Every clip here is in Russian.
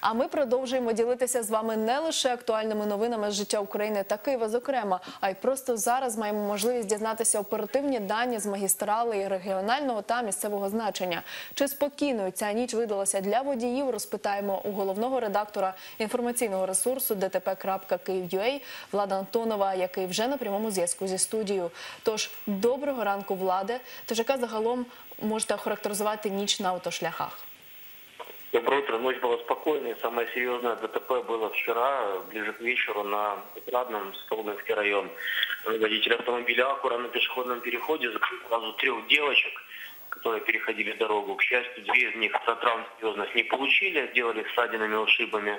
А ми продовжуємо ділитися з вами не лише актуальними новинами з життя України та Києва, зокрема, а й просто зараз маємо можливість дізнатися оперативні дані з магістрали і регіонального та місцевого значення. Чи спокійною ця ніч видалася для водіїв, розпитаємо у головного редактора інформаційного ресурсу dtp.kyiv.ua Влада Антонова, який вже на прямому зв'язку зі студією. Тож, доброго ранку, Владе. Тож, яка загалом можете охарактеризувати ніч на автошляхах? Доброе утро. Ночь была спокойной. Самое серьезное ДТП было вчера, ближе к вечеру, на Отрадном, Столбинский район. Водитель автомобиля «Акура» на пешеходном переходе закрыл сразу 3 девочек, которые переходили дорогу. К счастью, 2 из них травм серьезных не получили, сделали ссадинами, ушибами.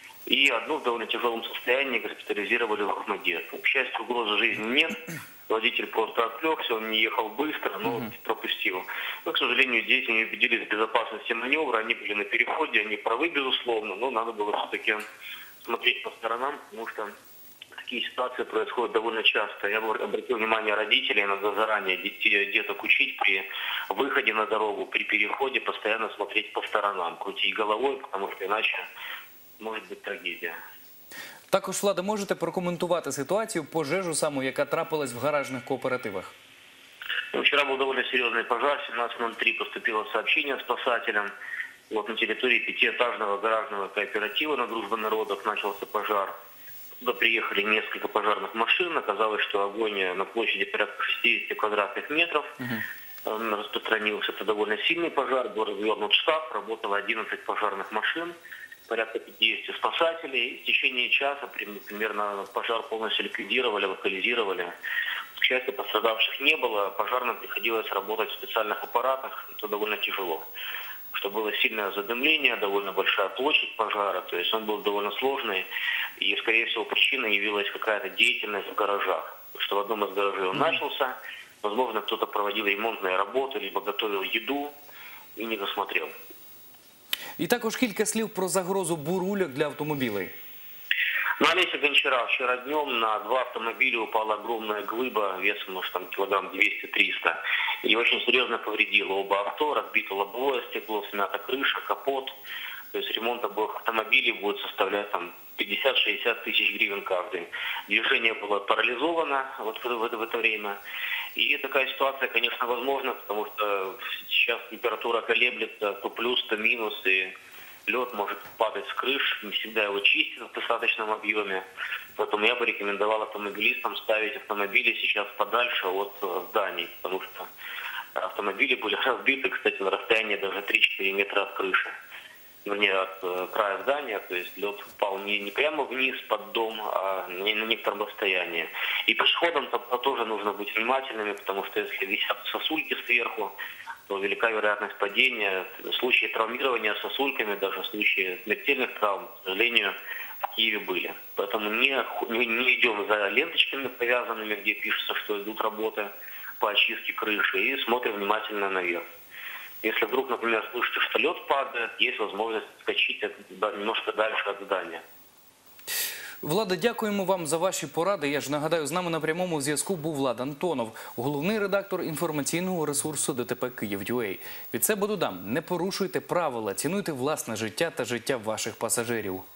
И одну в довольно тяжелом состоянии госпитализировали в Ахмадет. К счастью, угрозы жизни нет. Водитель просто отвлекся, он не ехал быстро, но пропустил. Но, к сожалению, дети не убедились в безопасности маневра, они были на переходе, они правы, безусловно, но надо было все-таки смотреть по сторонам, потому что такие ситуации происходят довольно часто. Я обратил внимание родителей, надо заранее деток учить при выходе на дорогу, при переходе постоянно смотреть по сторонам, крутить головой, потому что иначе может быть трагедия. Також, Влада, можете прокоментувати ситуацію, пожежу саму, яка трапилась в гаражних кооперативах? Вчера был довольно серьезный пожар. В 17:03 поступило сообщение спасателям. Вот на территории 5-этажного гаражного кооператива на Дружбе народов начался пожар. Туда приехали несколько пожарных машин. Оказалось, что огонь на площади порядка 60 квадратных метров распространился. Это довольно сильный пожар. Был развернут штаб, работало 11 пожарных машин. Порядка 50 спасателей. И в течение часа примерно пожар полностью ликвидировали, локализировали. К счастью, пострадавших не было. Пожарным приходилось работать в специальных аппаратах. Это довольно тяжело. Что было сильное задымление, довольно большая площадь пожара. То есть он был довольно сложный. И, скорее всего, причиной явилась какая-то деятельность в гаражах. Что в одном из гаражей он начался. Возможно, кто-то проводил ремонтные работы, либо готовил еду и не досмотрел. І також кілька слів про загрозу бурульок для автомобілей. На Олеся Гончара вчера днем на 2 автомобиля упала огромная глыба весом, может, там килограмм 200-300. И очень серьезно повредила оба авто, разбито лобовое стекло, смята крыша, капот. То есть ремонт обоих автомобилей будет составлять там 50-60 тысяч гривен каждый. Движение было парализовано вот в это время. И такая ситуация, конечно, возможна, потому что сейчас температура колеблется то плюс, то минус, и лед может падать с крыш, не всегда его чистят в достаточном объеме. Поэтому я бы рекомендовал автомобилистам ставить автомобили сейчас подальше от зданий, потому что автомобили были разбиты, кстати, на расстоянии даже 3-4 метра от крыши. Вернее, от края здания, то есть лед упал не прямо вниз под дом, а на некотором расстоянии. И пешеходам тоже нужно быть внимательными, потому что если висят сосульки сверху, то велика вероятность падения. Случаи травмирования сосульками, даже случаи смертельных травм, к сожалению, в Киеве были. Поэтому не идем за ленточками повязанными, где пишется, что идут работы по очистке крыши, и смотрим внимательно наверх. Если вдруг, например, слышите, что лед падает, есть возможность отскочить немножко дальше от здания. Влада, дякуємо вам за ваші поради. Я ж нагадаю, з нами на прямому зв'язку був Влад Антонов, головний редактор інформаційного ресурсу dtp.kyiv.ua. Від себе додам, не порушуйте правила, цінуйте власне життя та життя ваших пасажирів.